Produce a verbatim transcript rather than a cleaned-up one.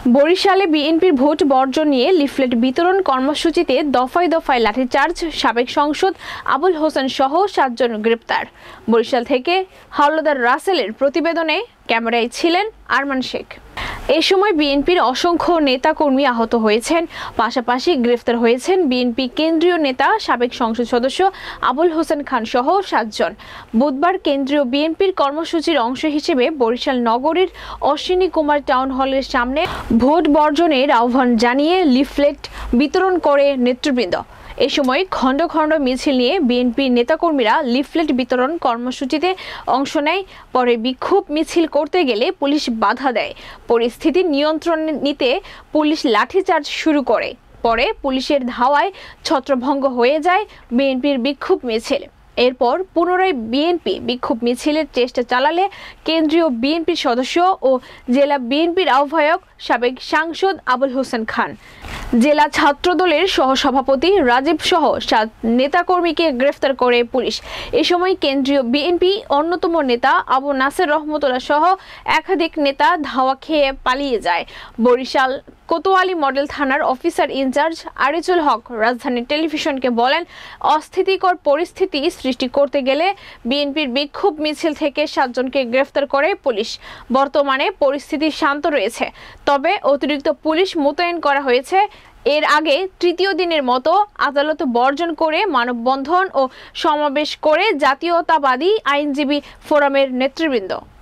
বরিশালে বিএনপির ভোট বর্জন নিয়ে লিফলেট বিতরণ কর্মসূচিতে দফায় দফায় লাঠিচার্জ, সাবেক সংসদ আবুল হোসেন সহ সাতজন গ্রেপ্তার। বরিশাল থেকে হাওলাদার রাসেলের প্রতিবেদনে ক্যামেরায় ছিলেন আরমান শেখ। এ সময় বিএনপির অসংখ্য নেতাকর্মী আহত হয়েছেন, পাশাপাশি গ্রেফতার হয়েছেন বিএনপি কেন্দ্রীয় নেতা সাবেক সংসদ সদস্য আবুল হোসেন খান সহ সাতজন। বুধবার কেন্দ্রীয় বিএনপির কর্মসূচির অংশ হিসেবে বরিশাল নগরীর অশ্বিনী কুমার টাউন হলের সামনে ভোট বর্জনের আহ্বান জানিয়ে লিফলেট বিতরণ করে নেতৃবৃন্দ। এ সময় খণ্ড খণ্ড মিছিল নিয়ে বিএনপির নেতাকর্মীরা লিফলেট বিতরণ কর্মসূচিতে অংশ নেয়। পরে বিক্ষোভ মিছিল করতে গেলে পুলিশ বাধা দেয়। পরিস্থিতি নিয়ন্ত্রণে নিতে পুলিশ লাঠিচার্জ শুরু করে। পরে পুলিশের ধাওয়ায় ছত্রভঙ্গ হয়ে যায় বিএনপির বিক্ষোভ মিছিল। এরপর পুনরায় বিএনপি বিক্ষোভ মিছিলের চেষ্টা চালালে কেন্দ্রীয় বিএনপির সদস্য ও জেলা বিএনপির আহ্বায়ক সাবেক সাংসদ আবুল হোসেন খান, জেলা ছাত্রদলের সহসভাপতি রাজীব সহ সাত নেতাকর্মীকে গ্রেফতার করে পুলিশ। এ সময় কেন্দ্রীয় বিএনপি অন্যতম নেতা আবু নাসের রহমতুল্লাহ সহ একাধিক নেতা ধাওয়া খেয়ে পালিয়ে যায়। বরিশাল কোতোয়ালি মডেল থানার অফিসার ইনচার্জ আরিজুল হক রাজধানী টেলিভিশনকে বলেন, অস্থিতিকর পরিস্থিতি সৃষ্টি করতে গেলে বিএনপির বিক্ষোভ মিছিল থেকে সাতজনকে গ্রেফতার করে পুলিশ। বর্তমানে পরিস্থিতি শান্ত রয়েছে, তবে অতিরিক্ত পুলিশ মোতায়েন করা হয়েছে। এর আগে তৃতীয় দিনের মতো আদালত বর্জন করে মানববন্ধন ও সমাবেশ করে জাতীয়তাবাদী আইনজীবী ফোরামের নেতৃবৃন্দ।